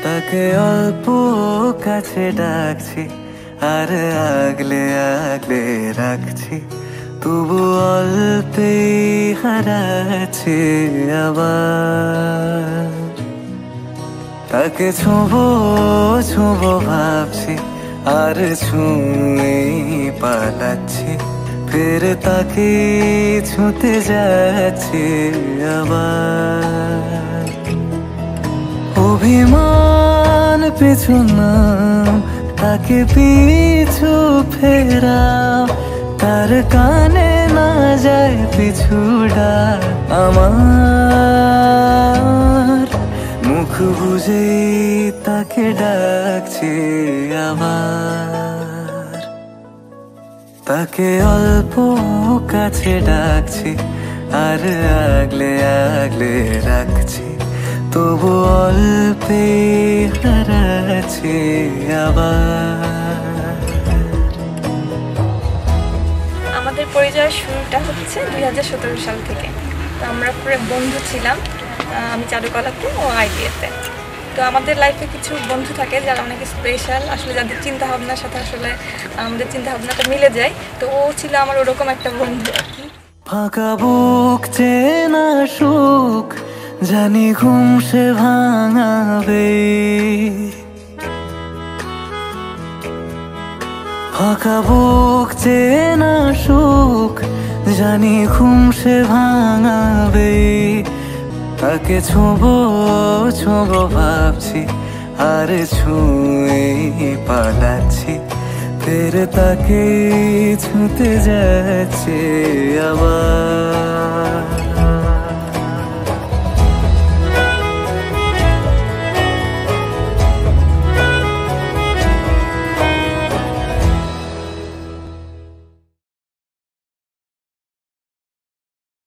তাকে অল্প কাছে ডাকছি আর আগলে আগলে রাখছি, তবু অল্পে হারাচ্ছি আবার। তাকে ছোঁবো ছোঁবো ভাবছি আর ছুঁয়ে পালাচ্ছি, ফের তাকে ছুঁতে যাচ্ছি আবার। অভিমান পিছু না, তাকে পিছু ফেরাও, তার কানে না যায় পিছু ডাক আমার। মুখ বুঝে তাকে ডাকছি আবার। তাকে অল্প কাছে ডাকছি আর আগলে আগলে রাখছি, তবু অল্পে হারাচ্ছি আবার। আমাদের পরিচয়ের শুরুটা হচ্ছে 2017 সাল থেকে। তো আমরা পুরো বন্ধু ছিলাম, আমি চারুকলাতে ও আইটিএতে। তো আমাদের লাইফে কিছু বন্ধু থাকে যারা অনেক স্পেশাল, আসলে যাদের চিন্তাভাবনার সাথে আসলে আমাদের চিন্তাভাবনাটা মিলে যায়। তো ও ছিল আমার ওরকম একটা বন্ধু আর কি। ফাঁকা বুক চেনা সুখ জানি ঘুম সে ভাঙাবে, ফাঁকা বুক চেনা সুখ জানি ঘুম সে ভাঙাবে। তাকে ছোঁবো ছোঁবো ভাবছি আর ছুঁয়ে পালাচ্ছি, ফের তাকে ছুঁতে যাচ্ছে আবার।